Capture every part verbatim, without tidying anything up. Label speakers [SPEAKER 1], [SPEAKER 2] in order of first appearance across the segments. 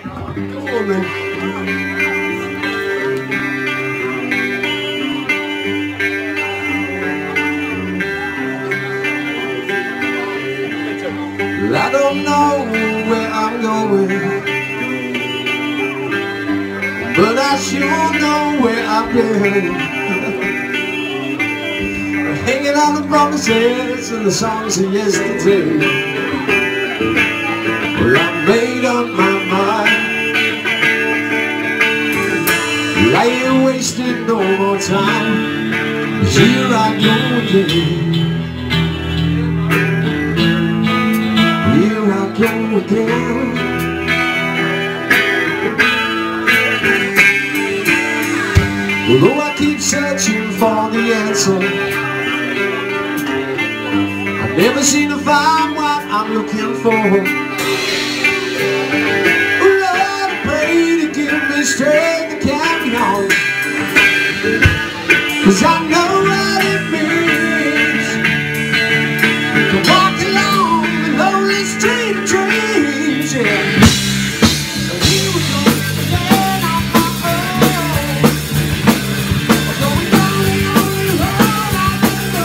[SPEAKER 1] Come on, then. Well, I don't know where I'm going, but I sure know where I've been. Hanging on the promises and the songs of yesterday. Well, I made up my mind. Well, I ain't wasting no more time. Here I go again. Here I go again. Well, though I keep searching for the answer, I've never seem to find what I'm looking for. Oh Lord, I pray to give me strength to carry on, 'cause I know what it means to walk along the lonely street of dreams, yeah. So here we go again on my own. I'm going down the only road I can go.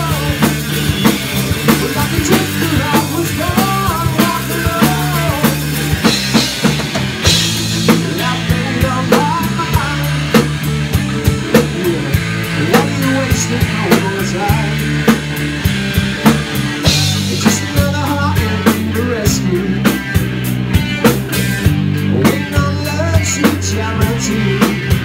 [SPEAKER 1] Well, I can take the route was gone, walk alone. Well, I made up my mind. Yeah. Well, I ain't wasting no more time. It's just another heart in the rescue, waiting on love, sweet charity.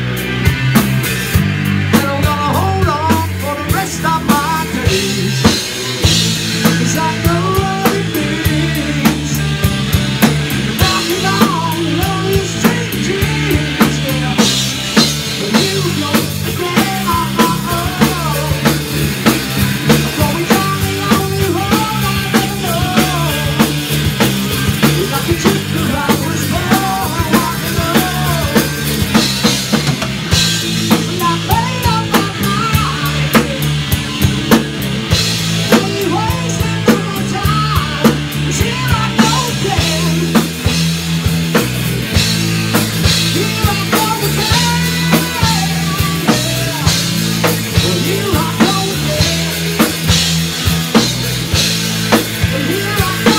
[SPEAKER 1] And I'm gonna hold on for the rest of my days, 'cause I know what it means to walk along the lonely street of dreams, yeah. But here we go again on my own. I'm going down the only road I ever know. Well, I can take the route was born, walk alone. Well, I made up my mind. I ain't wasting no more time, 'cause here I go again. Here I go again, yeah. Well, here I go again. Well, here I go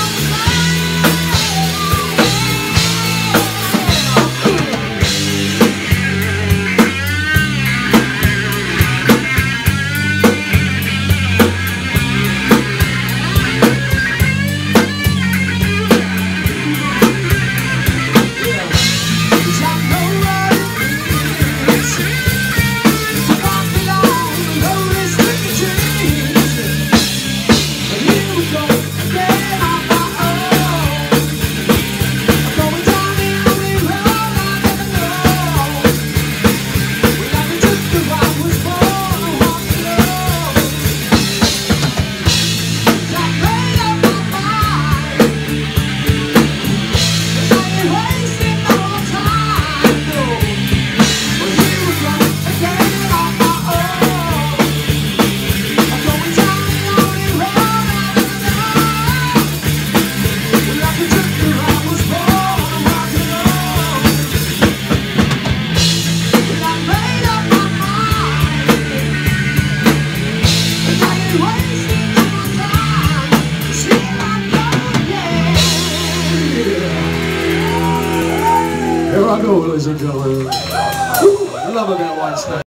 [SPEAKER 1] Here I go, ladies and gentlemen. I love it, that Whitesnake.